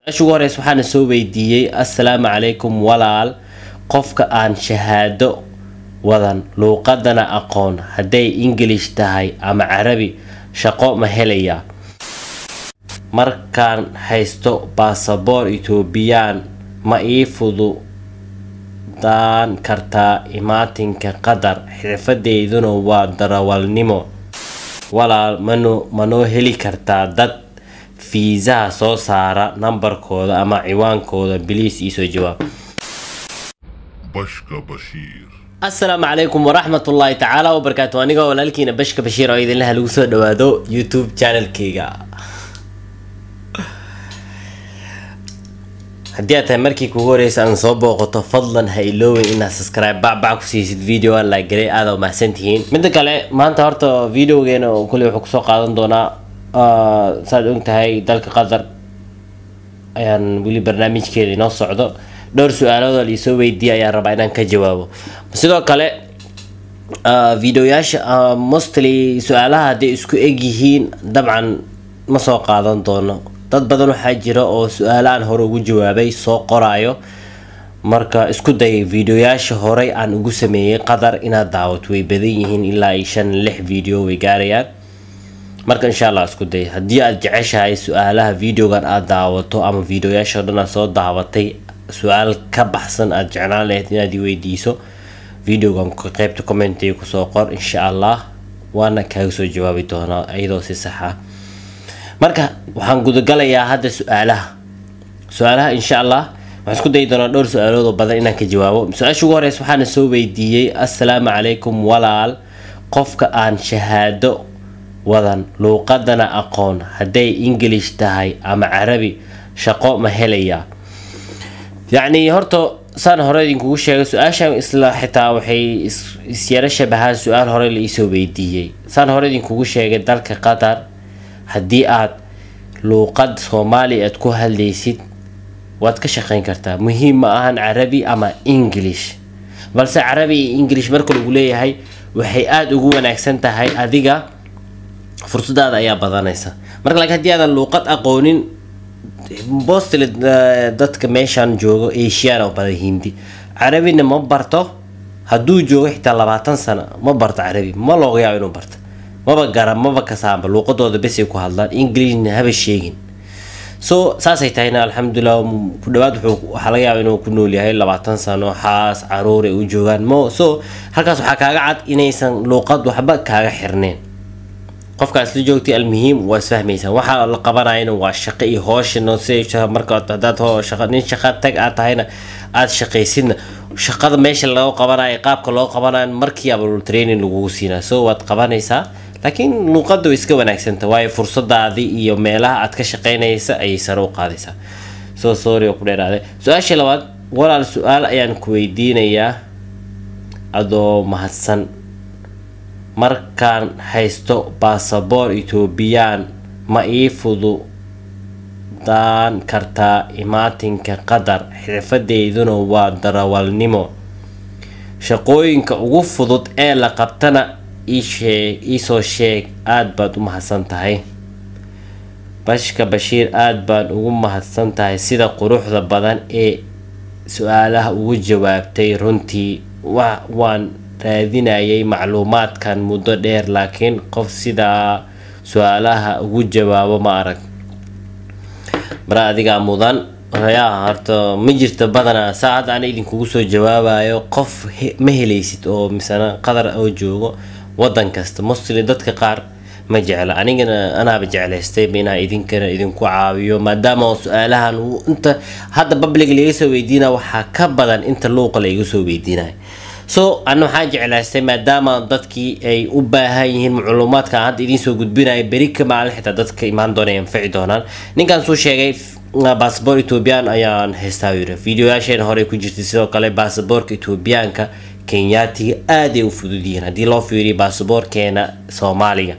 Ashu horeys waxaan soo weydiiyay assalaamu calaykum walaal qofka aan shahaado wadan luuqadana aqoon haday English tahay ama Carabi shaqo ma helaya markaan haysto passport Ethiopian ma ii fududaan kartaa imaatinka Qatar xirfadeyduna waa darawalnimo walaal manoo heli kartaa dad فيزا soo saara numberkooda ama ciwaankooda please isoo jawaab Bashka Bashir. السلام عليكم ورحمة الله تعالى وبركاته أنا قاول لكن بشك بشير أيضا لها لوسو دوادو يوتيوب channel كيغا هدياتها مركي كوغوريس أن صوبو قطو فضلا هايلوين إنها سبسكرايب باعكو سيسيد فيديو أن لايك جري هذا وما سنتين من دك علي ما أنت هرتو فيديو جينا وكل وحكو سوق قادن دونا saad ogtahay dalka Qatar ayaan wili barnaamijkeeda inoo socdo dhowr su'aalood oo isoo weydiiyay ayaan rabaa inaan ka jawaabo sidoo kale videoyaasha mostly su'aalaha hadii isku eg yihiin dabcan ma soo qaadan doono dad badan waxa jira oo su'aalaan hore ugu jawaabay soo qoraayo marka isku day videoyaasha hore aan ugu sameeyay Qatar inaad daawato way badan yihiin ilaa 5-6 video way gaarayaan marka insha Allah isku day hadii aad jeceshahay su'aalaha videogan aad daawato ama videoyaasha dhan soo daawatay su'aal ka baxsan aad jeclaan lahayd inaad weydiiso videogan ku qaybta comment-iga ku soo qor insha Allah waana kaaga soo jawaabi doonaa ayadoo si sax ah marka waxaan gudagalayaa hadda su'aalaha insha Allah waxaan isku day doonaa dhowr su'aalood oo badan inaan ka jawaabo su'aasha ugu horeysa waxaan soo weydiiyay assalaamu calaykum walaal qofka aan shahaado wadan luuqadana aqoon haday English tahay ama Carabi shaqo ma helaya yani horto san hore idinku sheegay su'aashan isla xitaa waxay isyara shabahaan su'aal hore la isoo weydiiyay san hore idinku sheegay dalka Qatar hadii aad luuqad Soomaali aad ku hadlaysid waad ka shaqeyn kartaa muhiim ma ahan Carabi ama English balse Carabi iyo English marka lagu leeyahay waxay aad ugu wanaagsan tahay adiga fursadaada ayaa badanaysa marka laakiin hadii aad luuqad aqoonin boostil dadka meeshan joogo Asian oo badan Hindi Carabina ma barto haduu joogo xitaa 20 sano ma barto Carabi ma looga yaabo inuu barto maba garan maba ka saamba luuqadooda bas ay ku hadlaan Englishna haba sheegin so saasay tahayna alxamdulillah ku dhawaad waxa laga yaabaa inuu ku nool yahay 20 sano xaas caruur ay u joogan so halkaas waxa kaaga cad inaysan luuqad waxba kaaga xirneen qofkaas la joogtay almuhiim waa fahmaysan waxa la qabanayna waa shaqo iyo hoosh no seeyo marka dad shaqo tag aad tahayna aad shaqaysidna shaqada meesha lagu qabanayo qaabka loo qabanayo markii aad training lagu siina so waad qabanaysaa laakiin luuqadu iska wanaagsantahay way fursadaadii iyo meelaha aad ka shaqaynaysa ay sare u qaadaysaa so sorry oo ku dheeraaday su'aasha labaad walaal su'aal ayaan ku weydiinayaa adoo mahadsan markaan haysto passport Ethiopian ma ii fududaan kartaa imaatinka Qatar xirfadeyduna waa darawalnimo shaqooyinka ugu fudud ee la qabtana ii soo sheeg aad baad u mahadsan tahay Bashka Bashir aad baan ugu mahadsan tahay sida quruxda badan ee su'aalaha ugu jawaabtay runtii waan raadinayay macluumaadkan muddo dheer laakiin qof sida su'aalaha ugu jawaabo ma arag bara adiga mudan rayaa harto ma jirto badana saad aan idinku soo jawaabayo qof ma helaysid oo misana Qatar oo joogo wadan kasta mostly dadka qaar ma jecla anigana ana jeclaystay inaan idinku caawiyo maadaama su'aalahan inta hadda public laga soo weydiina waxa ka badan inta luuqa laga soo weydiinayo so أنا حاجة على استماع داما ضدكي أي أباهين معلومات كان عاد إدين سو جدبنا بريك مع الحتة ضدك إيمان دونا ينفع دونا نكان سو شيء باسبور إثيوبيان أيان هستاوير فيديو عشان هوري كوجت سو كله باسبور إثيوبيان كينياتي آدي وفدودين هدي لو فيري باسبور كينا سوماليا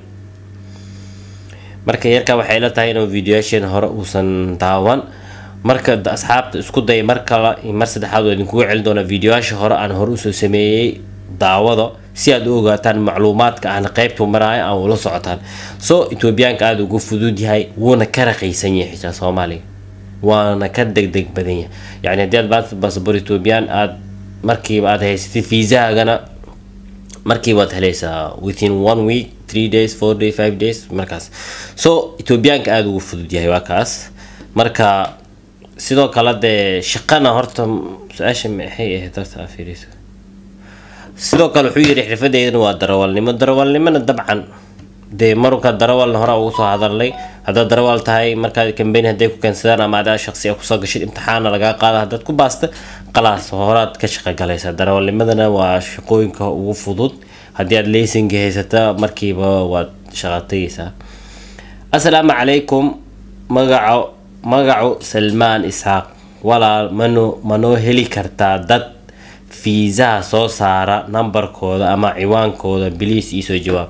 مركا يركب حيلتها إنه فيديو عشان هوري وصن داوان marka asxaabta isku day marka mar saddexaad idinku celin doona videoyaasha hore aan hore u soo sameeyay daawado si aad u ogaataan macluumaadka aan qaybta maraay aan ula socotaan so Ethiopian aad ugu fudud yahay wuuna ka raqiisan yahay Soomaaliga وانا كدق بدنيا يعني ديال باسبور إثيوبيان أد مركب أد هيستي فيزا أنا مركب أد هليسا within 1 week 3 days 4 days 5 days مركز so إثيوبيان كأد وفد دي واكاس مركا sidoo kale de shaqana horta su'aasha maxay ahayd horta fiiriso sidoo kale wuxuu yiri xirfadeedana waa darawalnimada dabcan de marka darawalna hore ugu soo hadalay hada darawal tahay marka campaign haday ku kansadaan ama aad shakhsi ku soo gashay imtixaan laga qaado hadad ku baasta qalaas horaad ka shaqo galaysa darawalnimadana waa shaqooyinka ugu fudud hadii aad laysin haysata markiiba waad shaqataysa assalaamu calaykum magaco Salmaan Isaaq walaal mano heli kartaa dad fiisa soo saara numberkooda ama ciwaankooda please isoo jawaab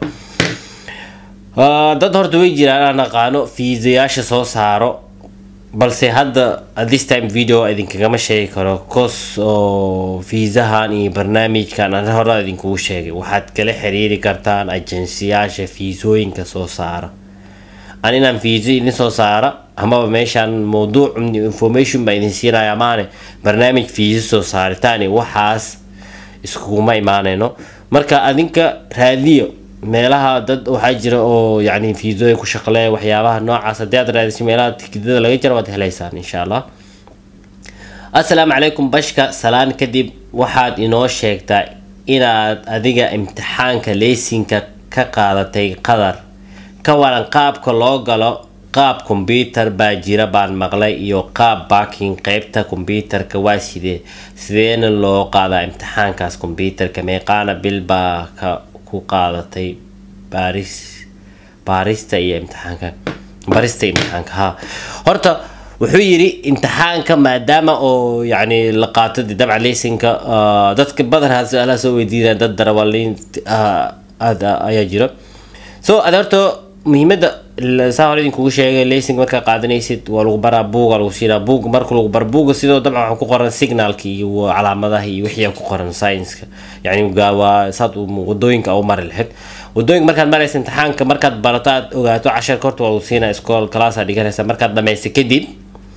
dad horta way jiraan aan aqaano fiisayaasha soo saaro balse hadda at this time video idinkagama sheegi karo cause oo fiisahan iyo barnaamijkan aan hore idinkugu sheegay waxaad kala xiriiri kartaan agensiyaasha fiisooyinka soo saara أنا فيزي نسوا سارة هم ماشان موضوع information بين سينا يا مانه برنامج فيزي سو سارة تاني وحاس اسكوما إيمانه إنه مركا أدينك راديو ميلها ضد وحجر أو يعني فيزو يكون شغله وحيابها نوع عصديات راديو ميلها كده لقيت جربت هلايسان إن شاء الله السلام عليكم بشكا سلام كدب واحد إنه شيكتا إن أديك امتحان كليسين كقادتي قدر كوالان قابك لوغالو قاب كمبيوتر باجيرا بان مغلي يو قاب باكين قيبتا كمبيوتر كواسيدي سيدين لو قادا امتحان كاس كمبيوتر كميقانا بالبا كو قادتي باريستا اي امتحانك باريستا امتحانك ها هورتا وحيري امتحانك ماداما او يعني لقاتد دبع ليسنك دادك بدر هاسو سوي دينا داد دروالين هذا ايا جيرا سو ادارتو مهمة الساعة كل شيء ليسنج مركا قاعدين يسد والغبرة بوق الوسيلة بوق مركل الغبر بوق سيدا طبعا كقرن سيجنال كي وعلى مدى هي وحيا كقرن ساينس يعني جوا صاد ودوينك أو مر الحد ودوينك مركز مريس امتحان كمركز بلطات وقاتو 10 كورت والوسيلة اسكول كلاس هذه كذا مركز لما يسكدين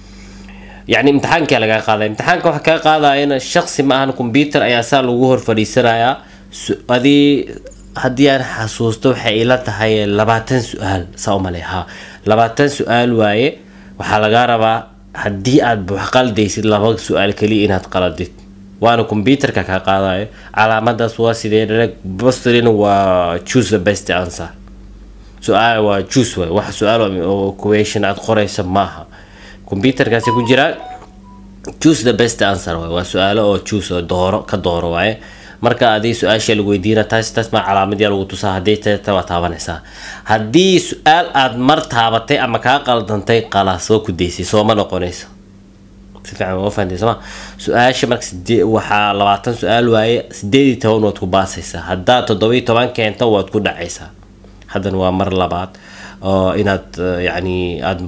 يعني امتحان كلا قاعد امتحان كوحكا قاعد أنا الشخص ما هن كمبيوتر أياسال وجوهر فريسرايا هذه haddii aan xasuusto waxay ila tahay 20 su'aal Soomaaliha 20 su'aal waaye waxa laga rabaa haddii aad wax qaldaysid 2 su'aal kaliya inaad qaladid waana computerka ka qaadayo calaamadaas waa sidee boston waa choose the best answer su'aal waa choose wax su'aal oo question aad qoraysa maaha computerkaasi ku jira choose the best answer waa su'aalo oo choose dooro ka dooro waaye marka adii su'aasha lagu weydiina taas ma calaamad lagu tusaa hadii taaba taabanaysa hadii su'aal aad mar taabatay ama ka qaldantay qalaas oo ku deysay soo ma noqonayso si fiican oo fahanaysa su'aasha marka waxa 20 su'aal waaye 18 waad ku baasaysaa hadda 17 keento waad ku dhacaysaa hadan waa mar labaad oo inaad yani aad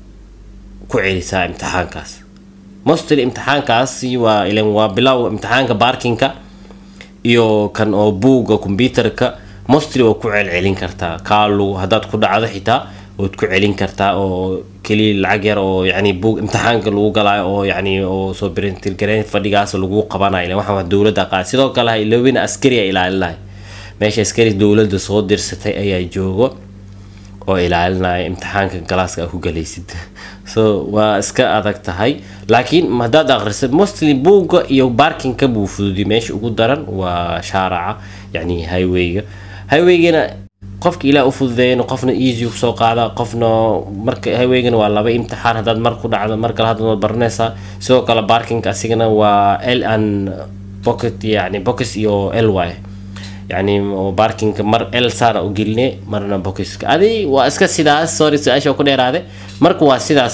ku celisaa imtixaankaas mostly imtixaankaas waa ilan waa bilow imtixaanka parkinka iyo kan oo buuga computerka mostly oo ku celcelin kartaa kaalu hadaad ku dhacdo xitaa oo ku celin kartaa oo kali lacag yar oo yani buug imtixaanka lagu galaayo oo yani oo soo printer gareyn fadhigaas lagu qabanayo waxa dawladda qaad sidoo kale ay lawin askari ilaalinay meesha askari dawladda soo dirsatay ayaa joogo oo ilaalinay imtixaanka galaaska ku galaysid so waa iska adag tahay laakiin madad akhrisid mostly buuga iyo parkinka buu fududi meesha ugu daran waa shaaraca yani highway-gana qofka ilaa u fududeeyay qofna easy ku soo qaada qofna marka highway-gana waa laba imtixaan hadad mar ku dhacdo marka hadad baranaysa sidoo kale parkinka asigana waa L and pocket yani box iyo LY يعني باركينج مر ال صار وقلني مرنا بوكس هذه واسكا سيداس سوري سؤال شو كده هذا مركو سيداس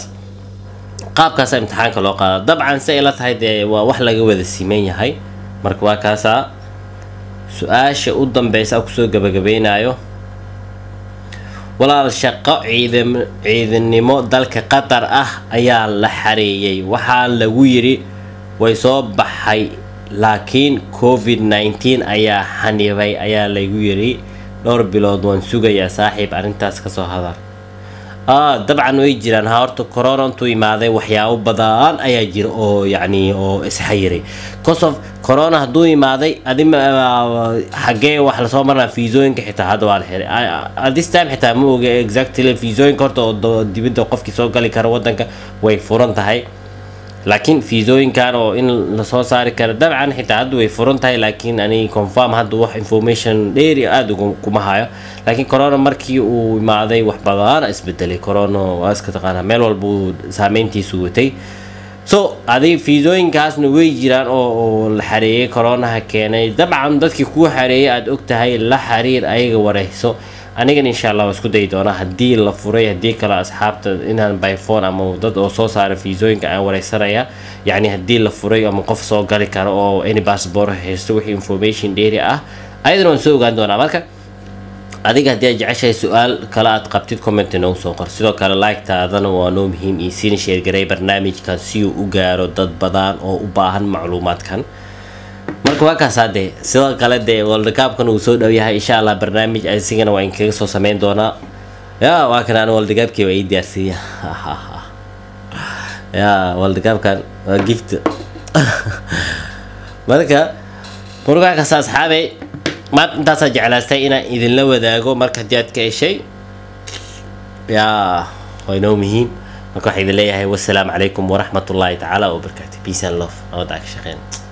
قاب كاس امتحان كلوقا طبعا سئلت هاي وحلا جوده السيمين هاي مركو كاسا سؤال شو قدام بيس او كسو جبجبينايو ولا الشقة عيد النمو دالك قطر ايا لحريي وحال لويري ويصوب بحي لكن COVID-19 ayaa xanibay ayaa lagu yiri dhowr bilood waan sugaya saaxiib arintaas ka soo hadal dabcan way jiraan horta corona intuu imaaday waxyaabo badan ayaa jira oo yacni oo isxayiray cause of corona hadduu imaaday adima xagee wax lasoo marnaa fiisooyinka xitaa hadda waa la xiray at this time xitaa ma oga exactly fiisooyinka horta oo dibadda qofkii soo gali kara wadanka way furan tahay laakiin fiisooyinkan oo in lasoo saari karo dabcan xitaa hadda way furan tahay laakiin ani confirm hadda wax information dheeri aad kuma hayo laakiin corona markii uu imaaday wax badan isbedelay corona waa iska taqaanaa meel walba uu saameyntiisu watay so adi fiisooyinkaasna way jiraan oo la xareeyay coronaha keenay dabcan dadkii ku xareeyay aad ogtahay la xiriir ayaga wareyso anigan insha Allah isku day doona hadii la furay hadii kala asxaabta inaan by phone ama dad oo soo saara fiisooyinka aan wareysanaya yani hadii la furay ama qof soo gali karo oo any passport haysto wixii information dheeri ah ayadana waan soo ogaan doonaa marka adiga hadii aad jeceshahay su'aal kala aad qabtid comment inoo soo qor sidoo kale like taadana waa noo muhiim in si share garay barnaamijkan si uu u gaaro dad badan oo u baahan macluumaadkan marka waa kaas hadee sidoo kale dee World Cup-kan uu soo dhow yahay insha Allah barnaamij asigana waa in kaga soo sameyn doonaa waa kan aan World Cup-kii way diyaarsiya World Cup-kan waa gift marka kaas asxaabay ما انت جعلتي إنا إذن لو ذاقو مركز جات كأي وينو مهم نكون إذن ليه والسلام عليكم ورحمة الله تعالى وبركاته peace and love أودعك شخين